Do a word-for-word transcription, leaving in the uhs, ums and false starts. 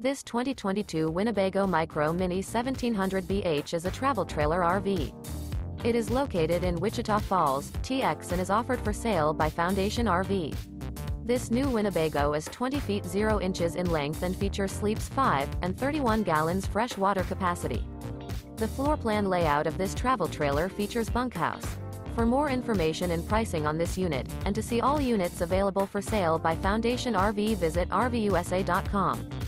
This twenty twenty-two Winnebago Micro Minnie seventeen hundred B H is a travel trailer R V. It is located in Wichita Falls, Texas and is offered for sale by Foundation R V. This new Winnebago is twenty feet zero inches in length and features sleeps five and thirty-one gallons fresh water capacity. The floor plan layout of this travel trailer features bunkhouse. For more information and pricing on this unit, and to see all units available for sale by Foundation R V, visit R V U S A dot com.